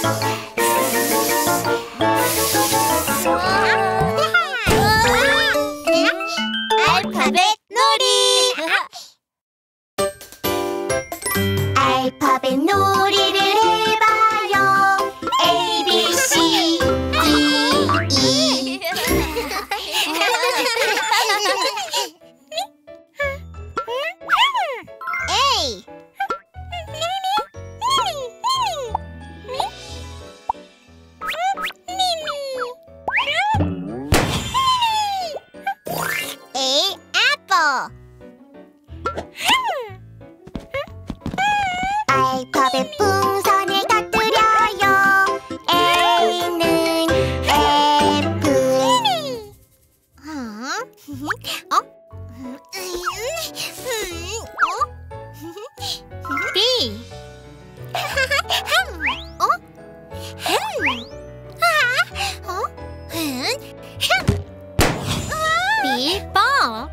알파벳 놀이. 알파벳 놀이를 해봐요. A, B, C, D, E. A. A. Apple. 알파벳 풍선을 터뜨려요. A는 애플. B. B. ball.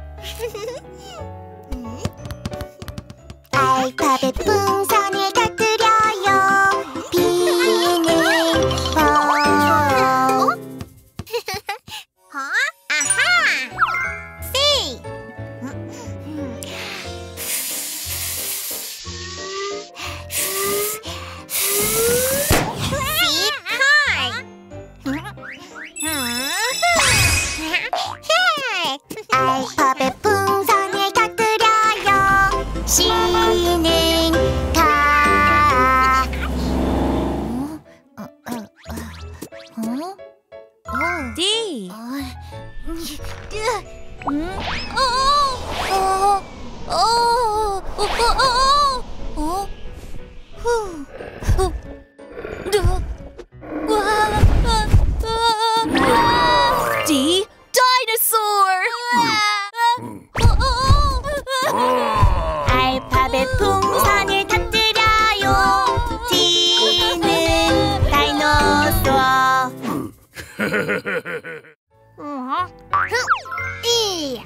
알파벳 풍선을 터뜨려요. B는 ball. 아하. C. 알파벳 풍선을 터뜨려요. C는 가. D. D. Dinosaur. 알파벳 풍선을 터뜨려요. D는 다이노소어. E.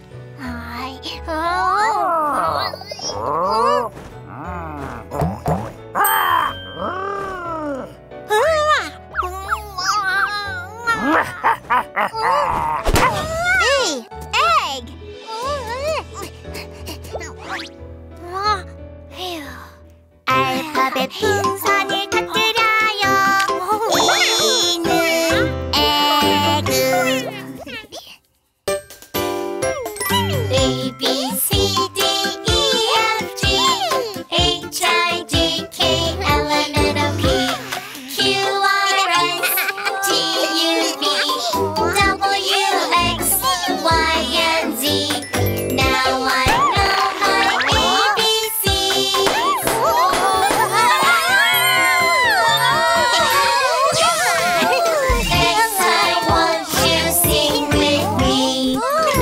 E. Egg. 알파벳 풍선을 터뜨려요. E는 egg. A, B, C, D, E, F, G, H, I, J, K, L, M, N, O, P, Q, R, S, T, U, V, W, X, Y, and Z. Now I know my ABCs. Next time, won't you sing with me?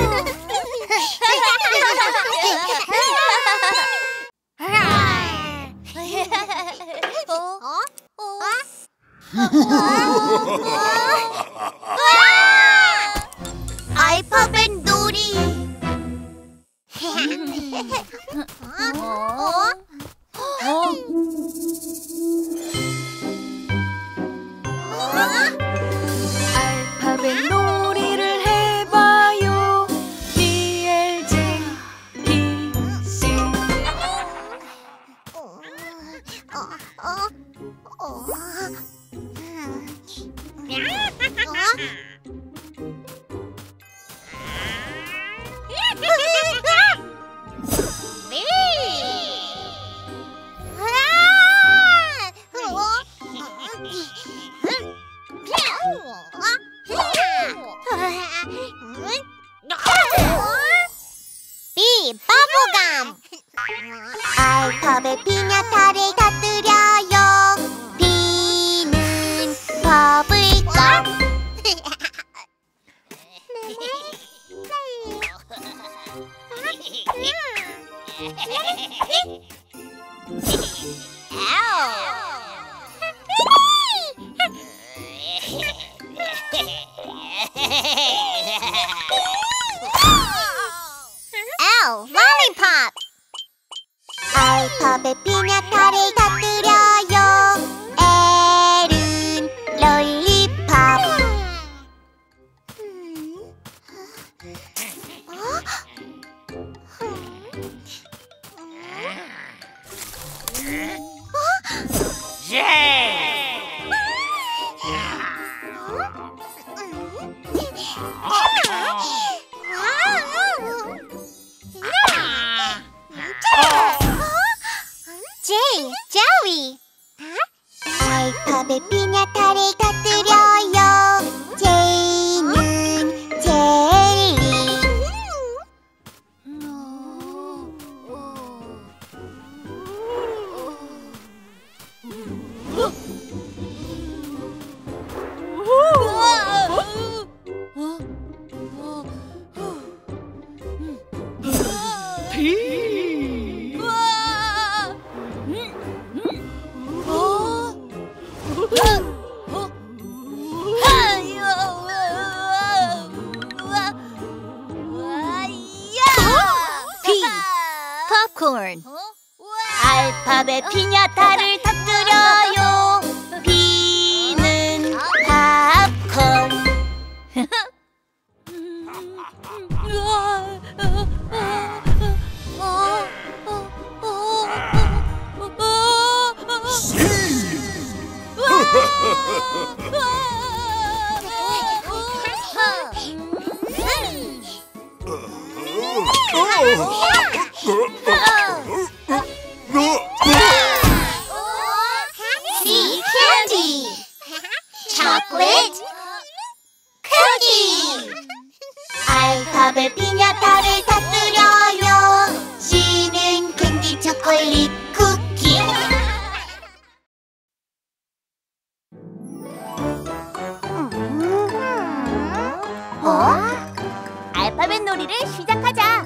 알파벳 놀이. 알파벳 놀이를 해봐요. D, L, J, B, C. B. 버블감. 알파벳 피냐타를 터뜨려요. B는 버블감. L. lollipop. 알파벳 피냐타를 터뜨려요. L은 popcorn. 알파벳 피냐타를 터뜨려요. B는 팝콘. C candy. Chocolate cookie. 알파벳 피냐타를 터뜨려요. C는 캔디 초콜릿 쿠키. 알파벳 놀이를 시작하자.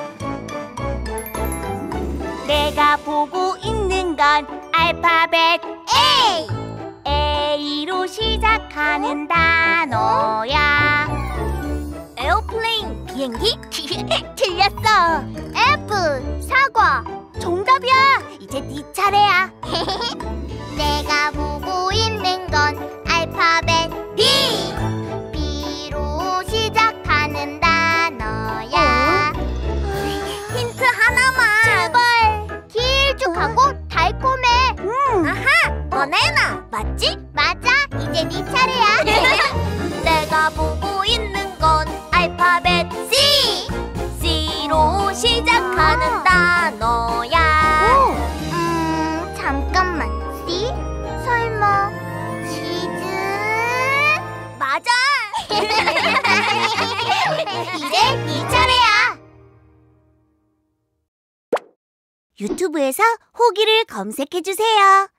내가 보고 있는 건 알파벳 A. A로 시작하는 단어야. 에어플레인, 비행기? 틀렸어. F, 사과. 정답이야. 이제 네 차례야. 내가 보고 있는 건 알파벳 B. B로 시작하는 단어야. 힌트 하나만. 제발. 길쭉하고 달콤해. 아하, 바나나. 맞지? 맞아. 이제 네 차례야. 내가 보고 있는 건 알파벳 C. C로 시작하는 단어야. 잠깐만. C? 설마 치즈? 맞아. 이제 네 차례야. 유튜브에서 호기를 검색해주세요.